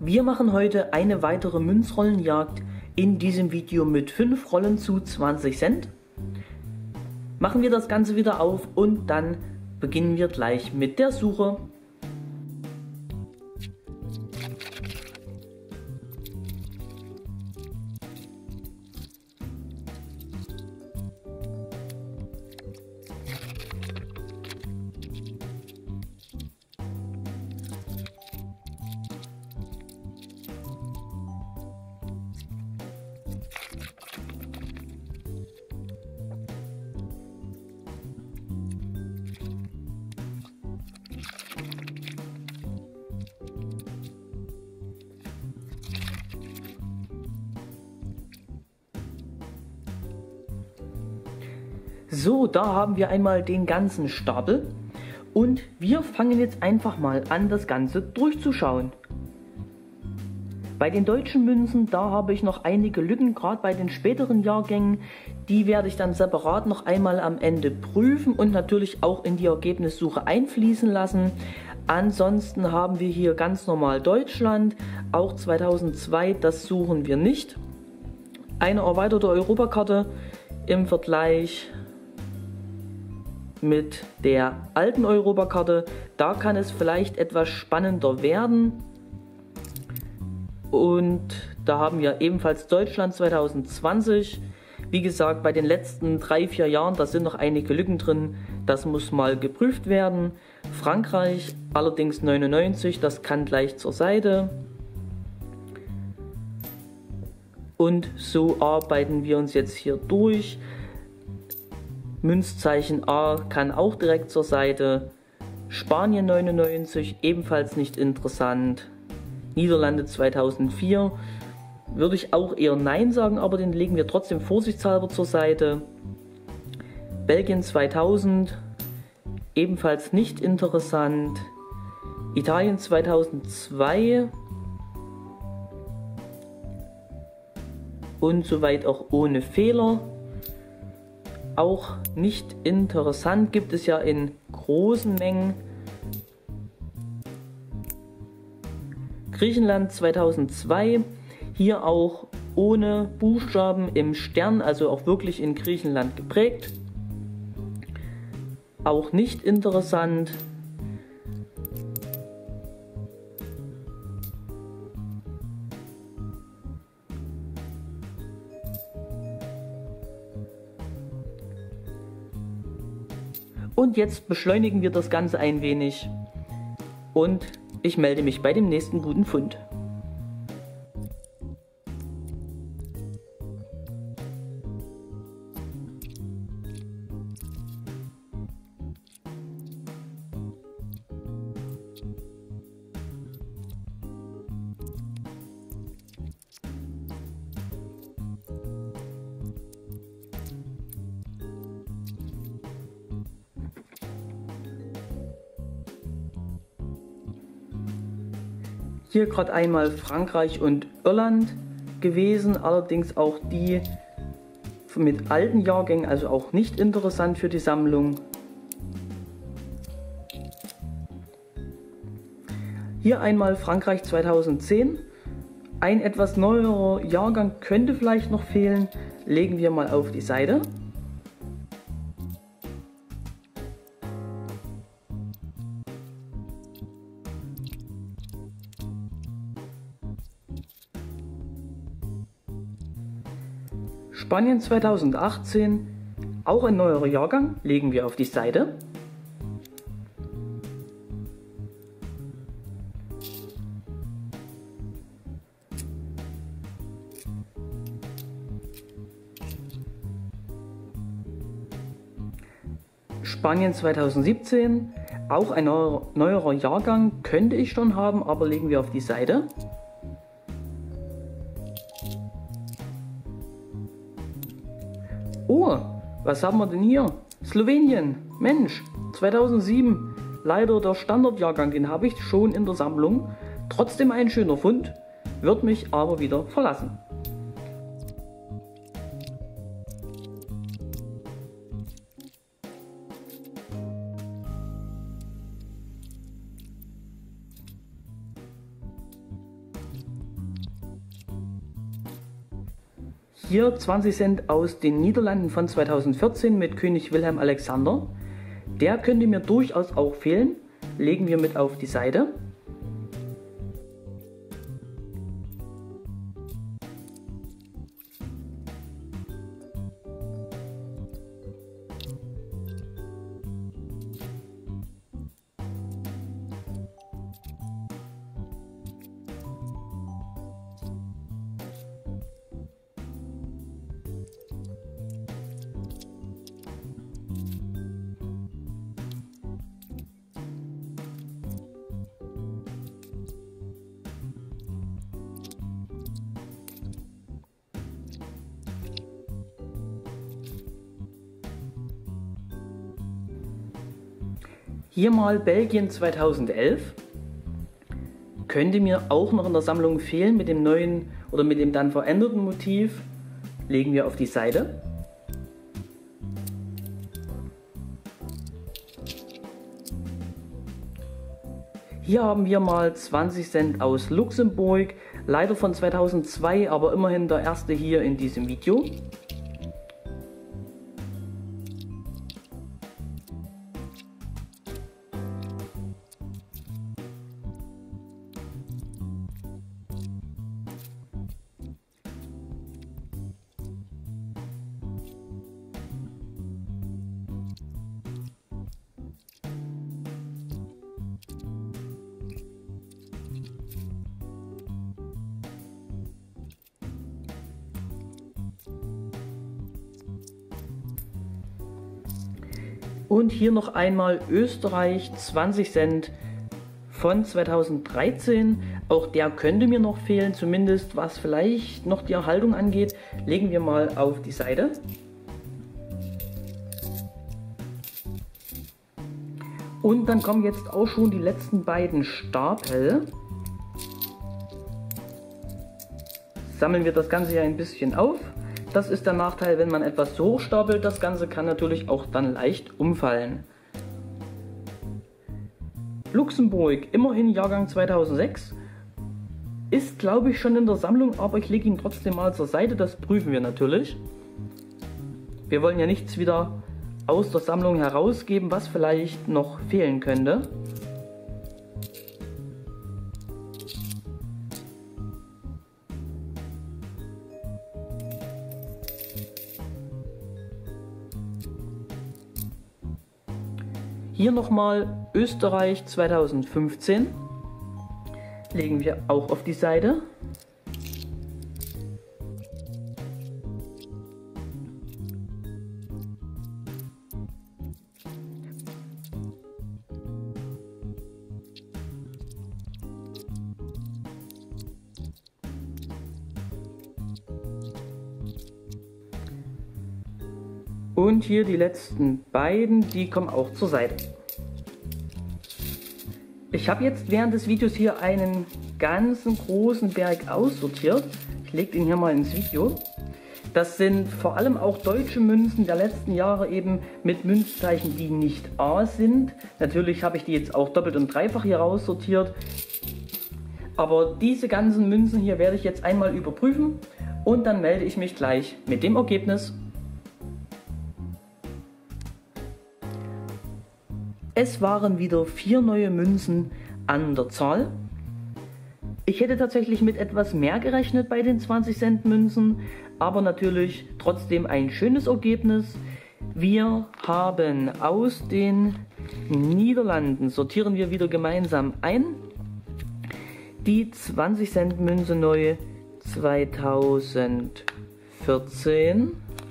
Wir machen heute eine weitere Münzrollenjagd in diesem Video mit 5 Rollen zu 20 Cent. Machen wir das Ganze wieder auf und dann beginnen wir gleich mit der Suche. So, da haben wir einmal den ganzen Stapel und wir fangen jetzt einfach mal an, das Ganze durchzuschauen. Bei den deutschen Münzen, da habe ich noch einige Lücken, gerade bei den späteren Jahrgängen. Die werde ich dann separat noch einmal am Ende prüfen und natürlich auch in die Ergebnissuche einfließen lassen. Ansonsten haben wir hier ganz normal Deutschland, auch 2002, das suchen wir nicht. Eine erweiterte Europakarte im Vergleich mit der alten Europakarte, da kann es vielleicht etwas spannender werden. Und da haben wir ebenfalls Deutschland 2020. Wie gesagt, bei den letzten 3-4 Jahren, da sind noch einige Lücken drin, das muss mal geprüft werden. Frankreich allerdings 99, das kann gleich zur Seite. Und so arbeiten wir uns jetzt hier durch. Münzzeichen A kann auch direkt zur Seite. Spanien 99, ebenfalls nicht interessant. Niederlande 2004, würde ich auch eher Nein sagen, aber den legen wir trotzdem vorsichtshalber zur Seite. Belgien 2000, ebenfalls nicht interessant. Italien 2002 und soweit auch ohne Fehler. Auch nicht interessant, gibt es ja in großen Mengen. Griechenland 2002, hier auch ohne Buchstaben im Stern, also auch wirklich in Griechenland geprägt. Auch nicht interessant. Und jetzt beschleunigen wir das Ganze ein wenig und ich melde mich bei dem nächsten guten Fund. Hier gerade einmal Frankreich und Irland gewesen, allerdings auch die mit alten Jahrgängen, also auch nicht interessant für die Sammlung. Hier einmal Frankreich 2010, ein etwas neuerer Jahrgang könnte vielleicht noch fehlen, legen wir mal auf die Seite. Spanien 2018, auch ein neuerer Jahrgang, legen wir auf die Seite. Spanien 2017, auch ein neuerer Jahrgang, könnte ich schon haben, aber legen wir auf die Seite. Oh, was haben wir denn hier? Slowenien, Mensch, 2007, leider der Standardjahrgang, den habe ich schon in der Sammlung. Trotzdem ein schöner Fund, wird mich aber wieder verlassen. hier 20 Cent aus den Niederlanden von 2014 mit König Wilhelm Alexander. Der könnte mir durchaus auch fehlen. Legen wir mit auf die Seite. Hier mal Belgien 2011. Könnte mir auch noch in der Sammlung fehlen mit dem neuen oder mit dem dann veränderten Motiv. Legen wir auf die Seite. Hier haben wir mal 20 Cent aus Luxemburg, leider von 2002, aber immerhin der erste hier in diesem Video. Und hier noch einmal Österreich 20 Cent von 2013. Auch der könnte mir noch fehlen, zumindest was vielleicht noch die Erhaltung angeht. Legen wir mal auf die Seite. Und dann kommen jetzt auch schon die letzten beiden Stapel. Sammeln wir das Ganze hier ein bisschen auf. Das ist der Nachteil, wenn man etwas zu hoch stapelt. Das Ganze kann natürlich auch dann leicht umfallen. Luxemburg, immerhin Jahrgang 2006. Ist, glaube ich, schon in der Sammlung, aber ich lege ihn trotzdem mal zur Seite. Das prüfen wir natürlich. Wir wollen ja nichts wieder aus der Sammlung herausgeben, was vielleicht noch fehlen könnte. Hier nochmal Österreich 2015, legen wir auch auf die Seite. Und hier die letzten beiden, die kommen auch zur Seite. Ich habe jetzt während des Videos hier einen ganzen großen Berg aussortiert. Ich lege den hier mal ins Video. Das sind vor allem auch deutsche Münzen der letzten Jahre eben mit Münzzeichen, die nicht A sind. Natürlich habe ich die jetzt auch doppelt und dreifach hier raussortiert. Aber diese ganzen Münzen hier werde ich jetzt einmal überprüfen und dann melde ich mich gleich mit dem Ergebnis. Es waren wieder 4 neue Münzen an der Zahl. Ich hätte tatsächlich mit etwas mehr gerechnet bei den 20 Cent Münzen, aber natürlich trotzdem ein schönes Ergebnis. Wir haben aus den Niederlanden, sortieren wir wieder gemeinsam ein, die 20 Cent Münze neu 2014.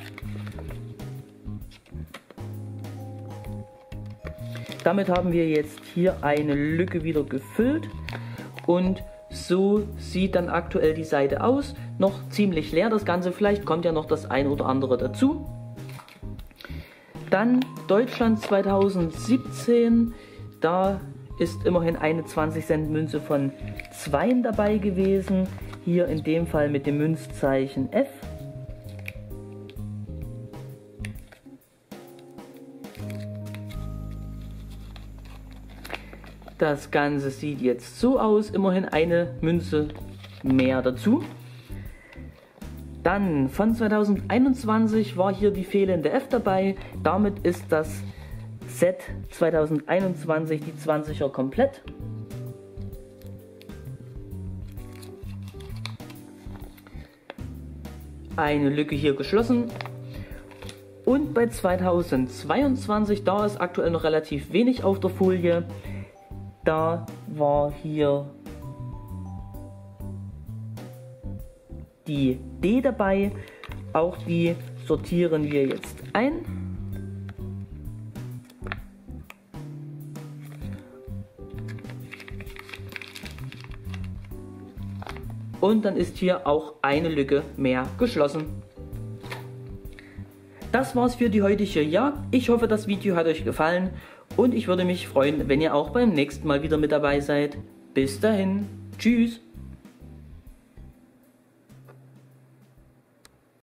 Damit haben wir jetzt hier eine Lücke wieder gefüllt und so sieht dann aktuell die Seite aus. Noch ziemlich leer das Ganze, vielleicht kommt ja noch das ein oder andere dazu. Dann Deutschland 2017, da ist immerhin eine 20 Cent Münze von 2 dabei gewesen. Hier in dem Fall mit dem Münzzeichen F. Das Ganze sieht jetzt so aus, immerhin eine Münze mehr dazu. Dann von 2021 war hier die fehlende F dabei. Damit ist das Set 2021 die 20er komplett. Eine Lücke hier geschlossen. Und bei 2022, da ist aktuell noch relativ wenig auf der Folie, da war hier die D dabei. Auch die sortieren wir jetzt ein. Und dann ist hier auch eine Lücke mehr geschlossen. Das war's für die heutige Jagd. Ich hoffe, das Video hat euch gefallen und ich würde mich freuen, wenn ihr auch beim nächsten Mal wieder mit dabei seid. Bis dahin, tschüss!